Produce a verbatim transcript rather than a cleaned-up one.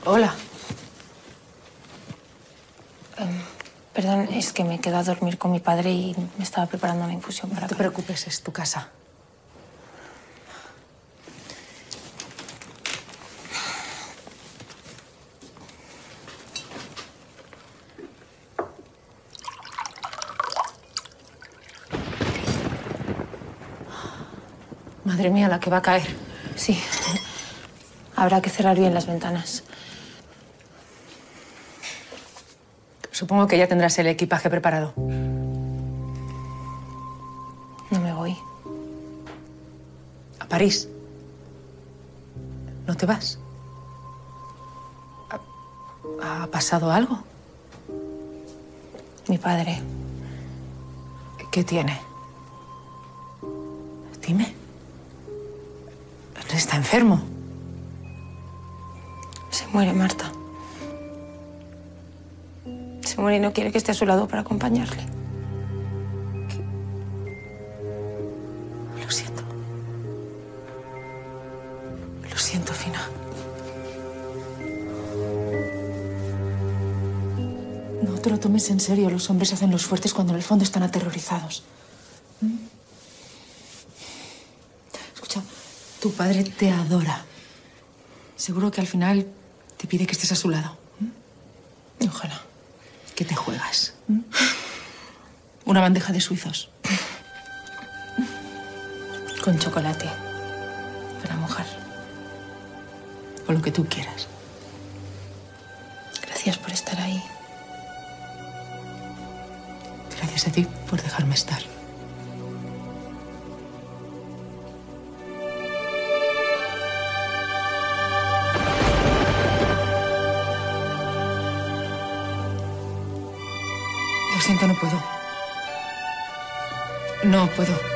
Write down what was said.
Hola. Um, perdón, es que me quedo a dormir con mi padre y me estaba preparando una infusión para... No te preocupes, es tu casa. Madre mía, la que va a caer. Sí. Habrá que cerrar bien las ventanas. Supongo que ya tendrás el equipaje preparado. No me voy. ¿A París? ¿No te vas? ¿Ha, ha pasado algo? Mi padre. ¿Qué tiene? Dime. ¿Está enfermo? Se muere, Marta. Se muere y no quiere que esté a su lado para acompañarle. ¿Qué? Lo siento. Lo siento, Fina. No te lo tomes en serio. Los hombres hacen los fuertes cuando en el fondo están aterrorizados. ¿Mm? Escucha, tu padre te adora. Seguro que al final te pide que estés a su lado. ¿Mm? Ojalá. ¿Qué te juegas? ¿Mm? Una bandeja de suizos. Con chocolate. Para mojar. O lo que tú quieras. Gracias por estar ahí. Gracias a ti por dejarme estar. Lo siento, no puedo. No puedo.